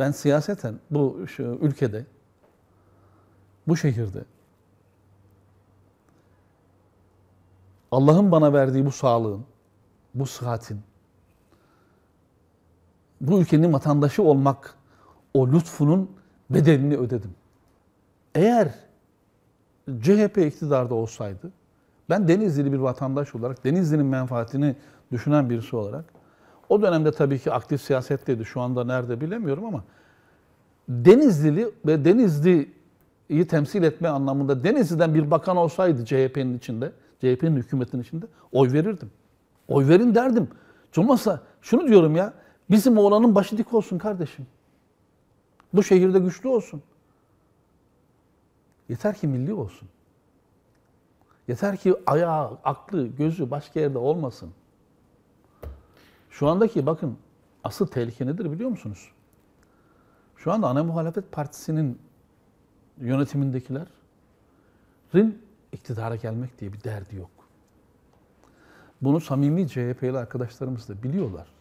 Ben siyaseten bu ülkede, bu şehirde Allah'ın bana verdiği bu sağlığın, bu sıhhatin, bu ülkenin vatandaşı olmak, o lütfunun bedelini ödedim. Eğer CHP iktidarda olsaydı, ben Denizlili bir vatandaş olarak, Denizli'nin menfaatini düşünen birisi olarak, o dönemde tabii ki aktif siyasetteydi, şu anda nerede bilemiyorum ama Denizlili ve Denizli'yi temsil etme anlamında Denizli'den bir bakan olsaydı CHP'nin içinde, CHP'nin hükümetinin içinde oy verirdim. Oy verin derdim. Olmazsa şunu diyorum ya, bizim oğlanın başı dik olsun kardeşim. Bu şehirde güçlü olsun. Yeter ki milli olsun. Yeter ki ayağı, aklı, gözü başka yerde olmasın. Şu andaki bakın asıl tehlike nedir biliyor musunuz? Şu anda ana muhalefet partisinin yönetimindekilerin iktidara gelmek diye bir derdi yok. Bunu samimi CHP'li arkadaşlarımız da biliyorlar.